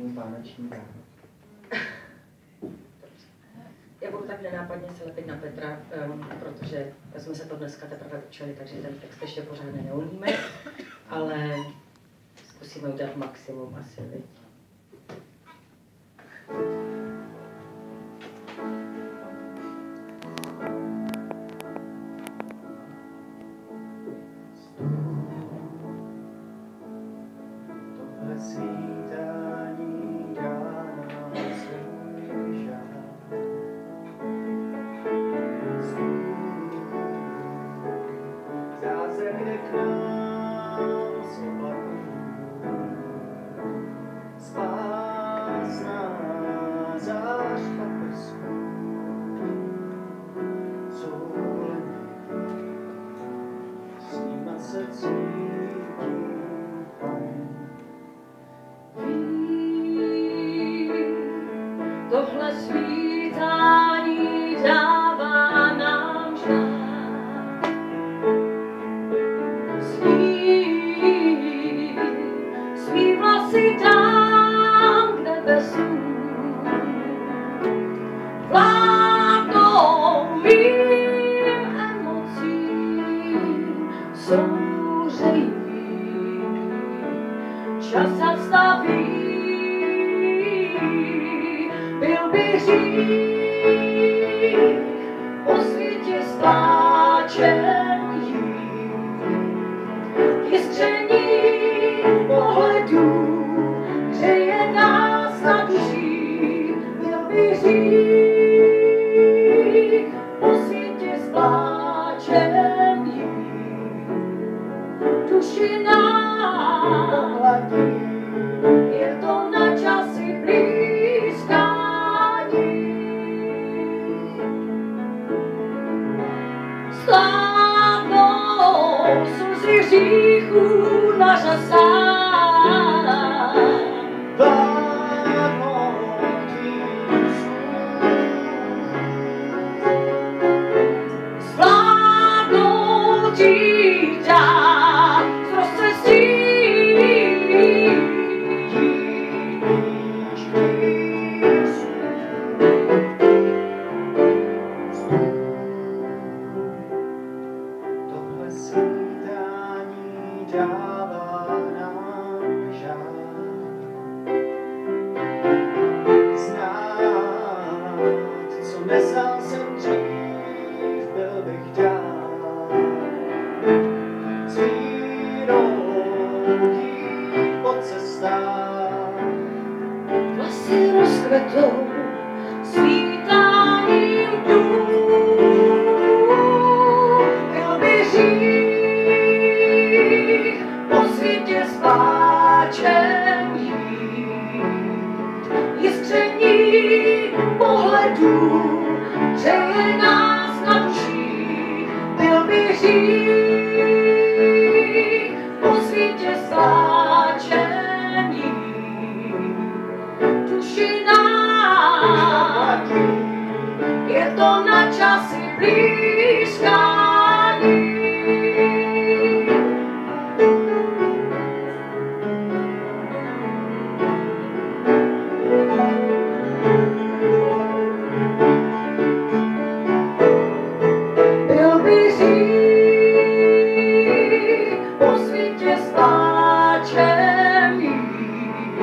původní vánoční dár. Já budu tak nenápadně se lepit na Petra, protože jsme se to dneska teprve učili, takže ten text ještě pořádně neumíme, ale zkusíme udělat maximum asi, viď? Svítání dává svůj žár. Zázrak jde k nám z oblaků. Spásná zářka prsků. Soulený snímat se cítím. Tohle svítání dává nám žár. Svý vlasy dám k nebesům. Vládnou mým emocím, souřejí. Čas zastaví. Byl by hřích po světě s pláčem jít, jiskření pohledů hřeje nás na duší. Byl by hřích po světě s pláčem jít, duši nám pohladí, je to na časy blízká. Slávnou slzy hříchů na řasách. Vládnou tvým Zvládnou ti dát z rozcestí. dává nám žár. Znát, co neznal jsem dřív, byl bych dál. Zvíroudí po cestách. Vlasy rozkvetou svítáním dnů. Byl by hřích po světě s pláčem jít. Jiskření pohledů hřeje nás na duší. Byl by hřích po světě s pláčem jít. Duši nám je to na časy blízká. Byl by hřích po světě s pláčem jít.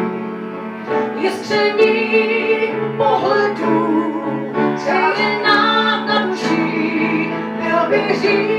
Jiskření pohledů hřeje nám na duši. Byl by hřích